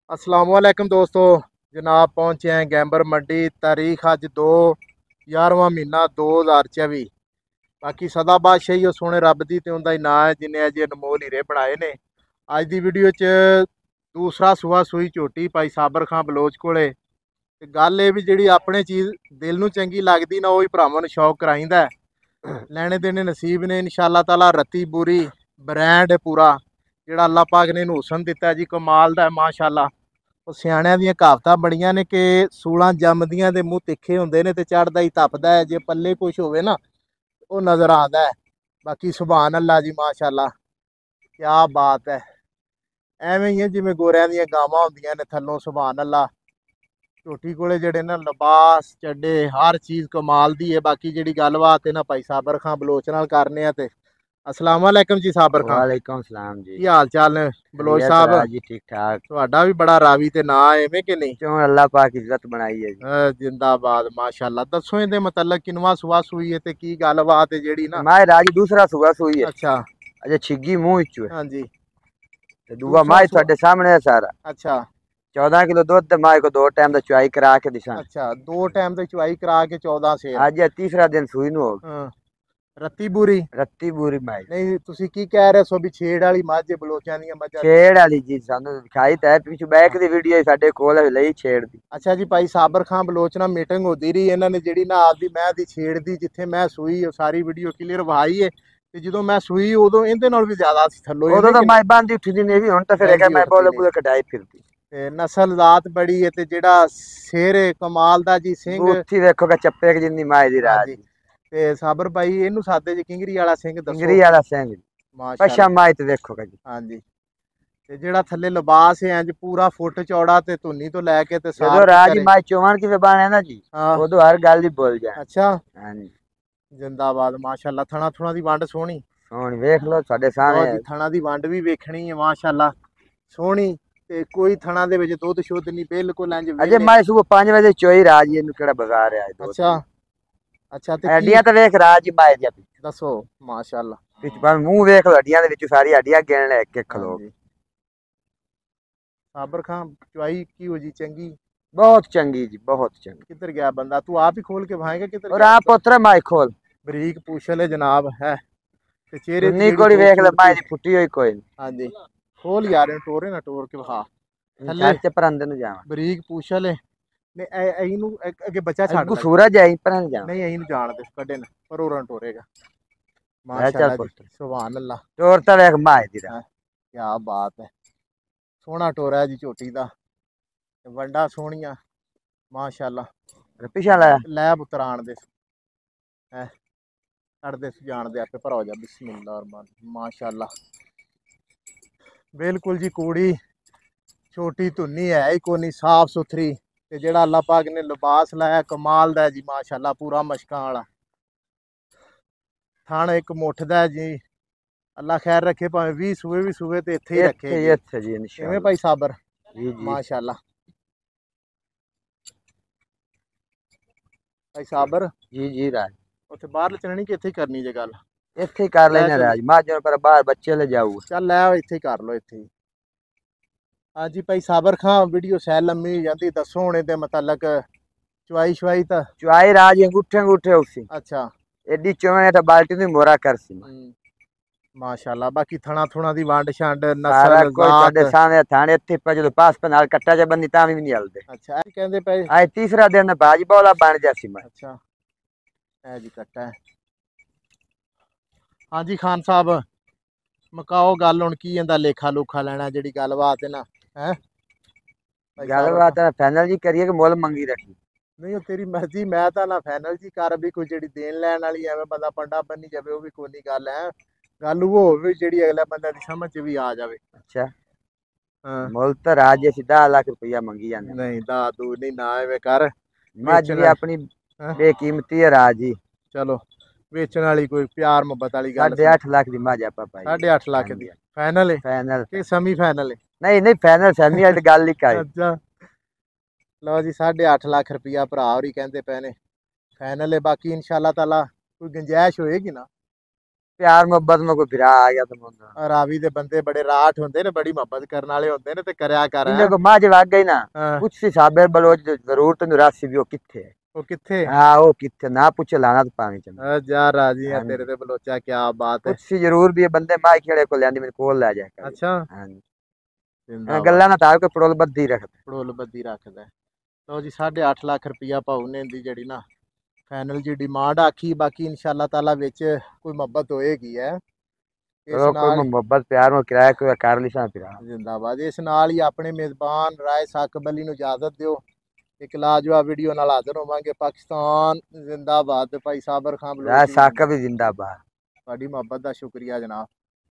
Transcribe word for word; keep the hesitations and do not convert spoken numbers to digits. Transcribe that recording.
असलामुअलैकुम दोस्तों। जनाब पहुंचे हैं गैंबर मंडी। तारीख अज दो ग्यारहवां महीना दो हज़ार चौबी। बाकी सदा बादशाही और सोने रब दी ते उंदा ही नाम है जिन्हें अज अनमोल हीरे बनाए ने। अज की वीडियो च दूसरा सुहा सूई झोटी भाई साबर खां बलोच कोले। ते गल ये भी जी अपने चीज़ दिल नूं चंगी लगती ना वही भरावां नूं शौक कराइंदा है। लैने देने नसीब ने इंशाअल्लाह ताला। रत्ती पूरी ब्रांड पूरा ਜਿਹੜਾ ਅੱਲਾਹ ਪਾਕ ਨੇ ਇਹਨੂੰ ਹੁਸਨ ਦਿੱਤਾ ਜੀ ਕਮਾਲ ਦਾ ਹੈ ਮਾਸ਼ਾਅੱਲਾ। ਉਹ ਸਿਆਣਿਆਂ ਦੀਆਂ ਕਹਾਵਤਾਂ ਬੜੀਆਂ ਨੇ ਕਿ ਸੂਲਾਂ ਜੰਮਦੀਆਂ ਦੇ ਮੂੰਹ ਤਿੱਖੇ ਹੁੰਦੇ ਨੇ ਤੇ ਚੜਦਾ ਹੀ ਤਪਦਾ ਹੈ। ਜੇ ਪੱਲੇ ਕੁਛ ਹੋਵੇ ਨਾ ਉਹ ਨਜ਼ਰ ਆਉਂਦਾ ਹੈ। ਬਾਕੀ ਸੁਭਾਨ ਅੱਲਾ ਜੀ ਮਾਸ਼ਾਅੱਲਾ ਕਿਆ ਬਾਤ ਹੈ। ਐਵੇਂ ਹੀ ਹੈ ਜਿਵੇਂ ਗੋਰਿਆਂ ਦੀਆਂ ਗਾਵਾਂ ਹੁੰਦੀਆਂ ਨੇ ਥੱਲੋਂ ਸੁਭਾਨ ਅੱਲਾ। ਝੋਟੀ ਕੋਲੇ ਜਿਹੜੇ ਨਾ ਲਿਬਾਸ ਚੱਡੇ ਹਰ ਚੀਜ਼ ਕਮਾਲ ਦੀ ਹੈ। ਬਾਕੀ ਜਿਹੜੀ ਗੱਲਬਾਤ ਹੈ ਨਾ ਭਾਈ ਸਾਬਰ ਖਾਂ ਬਲੋਚ ਨਾਲ ਕਰਨੇ ਆ ਤੇ अस्सलाम वालेकुम जी साबर खां। वालेकुम सलाम जी। की हाल चाल ने बलोच साहब? जी ठीक ठाक। ਤੁਹਾਡਾ ਵੀ ਬੜਾ ਰਾਵੀ ਤੇ ਨਾਂ ਹੈ ਐਵੇਂ ਕਿ ਨਹੀਂ? क्यों अल्लाह पाक इज्जत बनाई है जी। ਅਹ ਜਿੰਦਾਬਾਦ ਮਾਸ਼ਾਅੱਲਾ। ਦੱਸੋ ਇਹਦੇ ਮਤਲਬ ਕਿਨਵਾ ਸੁਆ ਸੂਈ ਹੈ ਤੇ ਕੀ ਗੱਲਬਾਤ ਹੈ ਜਿਹੜੀ ਨਾ। माए राज दूसरा सुगा सुई है। ਅੱਛਾ अजे छिगी मुंह विचों है ਹਾਂਜੀ ते दूआ माए ਤੁਹਾਡੇ सामने है सारा। ਅੱਛਾ चौदह किलो दूध ते माए को दो टाइम दा चुआई करा के दिशा। ਅੱਛਾ ਦੋ ਟਾਈਮ ਤੇ ਚੁਆਈ ਕਰਾ ਕੇ चौदह ਸੇਰ। आज तीसरा दिन सुई नु हो गई। ਹਾਂ ਰੱਤੀ ਬੂਰੀ रत्ती बूरी माई ਨਹੀਂ ਤੁਸੀਂ ਕੀ ਕਹਿ ਰਹੇ ਸੋ ਵੀ ਛੇੜ ਵਾਲੀ ਮੱਝ ਬਲੋਚਾਂ ਦੀਆਂ ਮੱਝਾਂ। छेड़ वाली जी सानू दिखाई ता है पिछू बैक दी वीडियो साडे कोल है लई छेड़ दी। ਅੱਛਾ ਜੀ ਭਾਈ ਸਾਬਰ ਖਾਂ ਬਲੋਚ ਨਾਲ ਮੀਟਿੰਗ ਹੁੰਦੀ ਰਹੀ ਇਹਨਾਂ ਨੇ ਜਿਹੜੀ ਨਾ ਆਪਦੀ ਮੈਂ ਦੀ ਛੇੜ ਦੀ ਜਿੱਥੇ ਮੈਂ ਸੂਈ ਉਹ ਸਾਰੀ ਵੀਡੀਓ ਕਲੀਅਰ ਵਹਾਈ ਹੈ। ਤੇ ਜਦੋਂ ਮੈਂ ਸੂਈ ਉਦੋਂ ਇਹਦੇ ਨਾਲ ਵੀ ਜ਼ਿਆਦਾ ਸੀ ਥੱਲੋਂ। उदो तो माई बांधी उठी दी ने भी हुन तो फिर है मैं बोले बुले कटाई फिरदी ਤੇ ਨਸਲ ਜ਼ਾਤ ਬੜੀ ਹੈ ਤੇ ਜਿਹੜਾ ਸਿਰ ਹੈ ਕਮਾਲ ਦਾ ਜੀ ਸਿੰਘ। बूथी देखो का चप्पे के जिन्नी माई दी राज ਹਾਂਜੀ ਤੇ ਸਾਬਰ ਭਾਈ ਇਹਨੂੰ ਸਾਦੇ ਜੀ ਕਿੰਗਰੀ ਵਾਲਾ ਸਿੰਘ ਦੱਸੋ। इंगरी वाला सिंह ਮਾਸ਼ਾਅੱਲਾ पशा माई ते देखो का जी। ਹਾਂਜੀ ਤੇ ਜਿਹੜਾ ਥੱਲੇ ਲਿਬਾਸ ਹੈ ਇੰਜ ਪੂਰਾ ਫੁੱਟ ਚੌੜਾ ਤੇ ਧੁੰਨੀ ਤੋਂ ਲੈ ਕੇ ਤੇ ਜਦੋਂ ਸਾਰ ਰਾਜ ਕਰੇ। ਮਾਈ ਚੋਵਨ ਕੀ ਜ਼ਬਾਨ ਹੈ ਨਾ ਜੀ ਹਾਂ ਉਦੋਂ ਹਰ ਗੱਲ ਦੀ ਬੋਲ ਜਾ। ਅੱਛਾ ਹਾਂਜੀ ਜਿੰਦਾਬਾਦ ਮਾਸ਼ਾਅੱਲਾ। ਥਣਾ ਥੁਣਾ ਦੀ ਵੰਡ ਸੋਹਣੀ। ਹੁਣ ਵੇਖ ਲਓ ਸਾਡੇ ਲਓ ਸਾਹਮਣੇ ਜੀ ਥਣਾ ਦੀ ਵੰਡ ਵੀ ਵੇਖਣੀ ਹੈ ਮਾਸ਼ਾਅੱਲਾ ਸੋਹਣੀ। ਤੇ ਕੋਈ ਥਣਾ ਦੇ ਵਿੱਚ ਦੁੱਧ ਸ਼ੁੱਧ ਨਹੀਂ ਬਿਲਕੁਲ ਇੰਜ ਅਜੇ ਵਿਹਲੇ। ਮੈਂ ਸਵੇਰ ਪੰਜ ਵਜੇ ਚੋਈ ਰਾਜ ਇਹਨੂੰ ਕਿਹੜਾ ਬਾਜ਼ਾਰ ਹੈ ਦੋ ਅੱਛਾ ਅੱਛਾ ਤੇ ਕੀ ਹੱਡੀਆਂ ਤਾਂ ਵੇਖ ਰਾਜ ਮਾਈ ਜੀ ਦੱਸੋ ਮਾਸ਼ਾਅੱਲਾ। ਵਿੱਚ ਭਾਵੇਂ ਮੂੰਹ ਵੇਖ ਲਓ ਹੱਡੀਆਂ ਦੇ ਵਿੱਚ ਸਾਰੀ ਹੱਡੀਆਂ ਗਿਣ ਲੈ ਇੱਕ ਇੱਕ ਖਲੋ। ਹਾਂਜੀ ਸਾਬਰ ਖਾਂ ਚੁਆਈ ਕੀ ਹੋ ਜੀ ਚੰਗੀ? ਬਹੁਤ ਚੰਗੀ ਜੀ ਬਹੁਤ ਚੰਗੀ। ਕਿੱਧਰ ਗਿਆ ਬੰਦਾ? ਤੂੰ ਆਪ ਹੀ ਖੋਲ ਕੇ ਭਾਏਗਾ ਕਿੱਧਰ ਔਰ ਗਿਆ? ਆਪ ਪੁੱਤਰ ਮਾਈ ਖੋਲ ਬਰੀਕ ਪੂਛਲ ਜਨਾਬ ਹੈ ਤੇ ਚਿਹਰੇ ਦੀ ਨੀ ਜਿਹੜੀ ਕੋੜੀ ਵੇਖ ਲੈ ਖੂਬਸੂਰਤੀ- ਮਾਈ ਦੀ ਫੁੱਟੀ ਹੋਈ ਕੋਈ ਹਾਂਜੀ ਖੋਲ ਯਾਰ ਇਹਨੂੰ ਟੋਰੇ ਨਾ ਟੋਰ ਕੇ ਵਿਖਾ। ਨਹੀਂ ਥੱਲੇ ਤੇ ਪਰੰਦ ਨੂੰ ਜਾਵਾਂ ਬਰੀਕ ਪੂਛਲ ਹੈ ਨੇ ਐ ਇਹਨੂੰ ਅੱਗ- ਅੱਗੇ ਬੱਚਾ ਛੱਡ ਅੱਗੂ ਲੈ। ਸੂਰਜ ਆਈ ਪਰੰਦ ਜਾਵਾਂ ਨਹੀਂ ਇਹਨੂੰ ਜਾਣ ਦੇ ਕੱਢੇ ਨਾ ਪਰ ਹੋਰਾਂ ਟੋਰੇਗਾ। ਚੱਲ ਮਾਸ਼ਾਅੱਲਾ ਜੀ ਪੁੱਤਰ। ਸੁਭਾਨ ਅੱਲਾ ਤੋਰ ਤਾਂ ਵੇਖ ਮਾਈ ਦੀ ਰਾ ਕੀ ਬਾਤ ਹੈ। ਸੋਹਣਾ ਟੋਰਾ ਹੈ ਜੀ ਝੋਟੀ ਦਾ ਤੇ ਵੰਡਾ ਸੋਹਣੀਆਂ ਮਾਸ਼ਾਅੱਲਾ। ਪਿਛਾ ਲੈ ਲੈ ਪੁੱਤਰ ਆਣ ਦੇ ਹੈ ਛੱਡਦੇ ਜਾਣ ਦੇ ਆਪੇ ਭਰਾ ਹੋ ਜਾ। ਬਿਸਮਿल्लाह रहमान माशाअल्लाह बिल्कुल जी कूड़ी छोटी धुन्नी है ही कोनी साफ सुथरी ते जेड़ा अल्लाह पाक ने लिबास लाया कमाल दा जी माशाअल्लाह पूरा मशकां वाला थान एक मुठ दा जी। अल्लाह खैर रखे भावें भी सूए भी सूए ते इत्थे ही रखे ਇੱਥੇ जी। ਇੱਥੇ ਜੀ किवें इंशाअल्लाह भाई साबर जी जी माशाअल्लाह भाई साबर जी जी राज उत्थे बाहर चलनी कि इत्थे ही करनी जे गल? ਇੱਥੇ ਹੀ ਕਰ ਲੈ ਲੈਣੇ ਚੱਲ। ਰਾਜ ਮਾਜੋਂ ਪਰ ਬਾਹਰ ਬੱਚੇ ਲੈ ਜਾਊ। ਚੱਲ ਲੈ ਆਓ ਇੱਥੇ ਹੀ ਕਰ ਲਓ ਇੱਥੇ ਹੀ। ਹਾਂਜੀ ਭਾਈ ਸਾਬਰ ਖਾਂ ਵੀਡੀਓ ਸੈਲ ਲੰਮੀ ਹੋ ਜਾਂਦੀ ਦੱਸੋ ਹੁਣ ਇਹਦੇ ਮੁਤਲਕ ਚੁਆਈ ਸ਼ੁਆਈ ਤਾਂ। ਚੁਆਈ ਰਾਜ ਅੰਗੂਠੇ ਅੰਗੂਠੇ ਉਸੀ ਅੱਛਾ ਐਡੀ ਚੋਵੇਂ ਤਾਂ ਬਾਲਟੀ ਦੀ ਮੋਰਾ ਕਰਸੀ ਹਮ, ਮਾਸ਼ਾਅੱਲਾ। ਬਾਕੀ ਥਣਾ ਥੁਣਾ ਦੀ ਵੰਡ ਛੰਡ ਸਾਰਾ ਨਸਲ ਕੋਈ ਤੁਹਾਡੇ ਜ਼ਾਤ। ਸਾਹਮਣੇ ਥਾਣੇ ਇੱਥੇ ਪਾ ਜਦੋਂ ਪਾਸ ਪੇ ਨਾਲ ਕੱਟਾ ਜਾ ਬੰਦੀ ਤਾਂ ਵੀ ਨਹੀਂ ਹਲਦੇ। ਅੱਛਾ ਇਹ ਕਹਿੰਦੇ ਪਏ। ਅੱਜ ਤੀਸਰਾ ਦਿਨ ਬਾਜ ਬੌਲਾ ਬਣ ਜਾਸੀ ਮੈਂ। ਅੱਛਾ ਇਹ ਜੀ ਕੱਟਾ ਹੈ। ਹਾਂਜੀ ਖਾਨ ਸਾਹਿਬ ਮਕਾਓ ਗੱਲ ਹੁਣ ਕੀ ਇਹਦਾ ਲੇਖਾ ਲੂਖਾ ਲੈਣਾ ਜਿਹੜੀ ਗੱਲਬਾਤ ਹੈ ਨਾ ਹੈ ਗੱਲਬਾਤ ਹੈ ਫਾਈਨਲ ਜੀ ਕਰੀਏ ਕਿ ਮੁੱਲ ਮੰਗੀ ਰੱਖੀ। ਨਹੀਂ ਉਹ ਤੇਰੀ ਮਰਜ਼ੀ ਮੈਂ ਤਾਂ ਨਾ ਫਾਈਨਲ ਜੀ ਕਰ ਵੀ ਕੋਈ ਜਿਹੜੀ ਦੇਣ ਲੈਣ ਵਾਲੀ ਐਵੇਂ ਬੰਦਾ ਪੰਡਾ ਬੰਨੀ ਜਾਵੇ ਉਹ ਵੀ ਕੋਈ ਨਹੀਂ ਗੱਲ ਹੈ। ਗੱਲ ਉਹ ਹੋਵੇ ਜਿਹੜੀ ਅਗਲਾ ਬੰਦਾ ਦੀ ਸਮਝ ਚ ਵੀ ਆ ਜਾਵੇ। ਅੱਛਾ ਹਾਂ ਮੁੱਲ ਤਾਂ ਰਾਜ ਅਸੀਂ ਦਸ ਲੱਖ ਰੁਪਈਆ ਮੰਗੀ ਜਾਂਦੇ। ਨਹੀਂ ਦਾ ਦੂ ਨਹੀਂ ਨਾ ਐਵੇਂ ਕਰ। ਮੱਝ ਵੀ ਆਪਣੀ ਹੈਂ? ਬੇਕੀਮਤੀ ਹੈ ਰਾਜ ਜੀ। ਚਲੋ ਵੇਚਣ ਵਾਲੀ ਕੋਈ ਪਿਆਰ ਮੁਹੱਬਤ ਵਾਲੀ ਗੱਲ ਸਾਢੇ ਅੱਠ ਲੱਖ ਦੀ ਮੱਝ ਆਪਾਂ ਪਾਈ। ਸਾਢੇ ਅੱਠ ਲੱਖ ਦੀ ਫਾਈਨਲ ਹੈ ਫਾਈਨਲ ਕਿ ਸੈਮੀ ਫਾਈਨਲ ਹੈ? ਨਹੀਂ ਨਹੀਂ ਫਾਈਨਲ ਸੈਮੀ ਵਾਲੀ ਗੱਲ ਹੀ ਕਾਈ। ਅੱਛਾ ਲਓ ਜੀ ਸਾਢੇ ਅੱਠ ਲੱਖ ਰੁਪਈਆ ਭਰਾ ਹੋਰੀ ਕਹਿੰਦੇ ਪਏ ਨੇ ਫਾਈਨਲ ਹੈ। ਬਾਕੀ ਇਨਸ਼ਾਅੱਲਾ ਤਾਲਾ ਕੋਈ ਗੁੰਜਾਇਸ਼ ਹੋਏਗੀ ਨਾ प्यार मोहब्बत में कोई फिरा आ गया तो मुंडा ਰਾਵੀ ਦੇ ਬੰਦੇ ਬੜੇ ਰਾਠ ਹੁੰਦੇ ਨੇ, ਬੜੀ ਮੁਹੱਬਤ ਕਰਨ ਵਾਲੇ ਹੁੰਦੇ ਨੇ, ਤੇ ਕਰਿਆ ਕਰ इन्हें ਹੈਂ। को मां जब आ गई ना ਹਾਂ, कुछ सी साबर बलोच जरूर तेन राशि भी वो किथे है ਉਹ किथे हाँ वो किथे ना पूछे लाना तो पानी चल ਆ ਜਾ ਰਾਜੀ ਆ हाँ ਤੇਰੇ जी। ਤੇ ਬਲੋਚਾ, ਕੀ ਬਾਤ ਹੈ। कुछ सी जरूर भी है बंदे मां खेड़े को लेंदी मेरे कोल ले जाए कर ਅੱਛਾ, हाँ जी ਜਿੰਦਾਬਾਦ। गल्ला ना तार को पड़ोल बद्दी रखते ਪੜੋਲ ਬੱਦੀ ਰੱਖਦਾ ਹੈ। ਲਓ ਜੀ ਸਾਢੇ ਅੱਠ ਲੱਖ ਰੁਪਈਆ ਭਾਊ ਨੇ ਦੀ ਜਿਹੜੀ ਨਾ ਫਾਈਨਲ ਜੀ ਡਿਮਾਂਡ ਆਖੀ। ਬਾਕੀ ਇਨਸ਼ਾਅੱਲਾ ਤਾਲਾ ਵਿੱਚ ਕੋਈ ਮੁਹੱਬਤ ਹੋਏਗੀ ਹੈ ਇਸ चलो कोई ਨਾਲ। मोहब्बत प्यार में किराया कोई कर लिसा फिरा ਜ਼ਿੰਦਾਬਾਦ। ਇਸ ਨਾਲ ਹੀ ਆਪਣੇ ਮੇਜ਼ਬਾਨ ਰਾਏ ਸਾਕਬ ਅਲੀ ਨੂੰ ਇਜਾਜ਼ਤ ਦਿਓ। ਇੱਕ ਲਾਜਵਾਬ ਵੀਡੀਓ ਨਾਲ ਹਾਜ਼ਰ ਹੋਵਾਂਗੇ। ਪਾਕਿਸਤਾਨ ਜ਼ਿੰਦਾਬਾਦ। ਭਾਈ ਸਾਬਰ ਖਾਨ राय ਬਲੋਚ साका भी जिंदाबाद ਤੁਹਾਡੀ ਮੁਹੱਬਤ ਦਾ ਸ਼ੁਕਰੀਆ ਜਨਾਬ।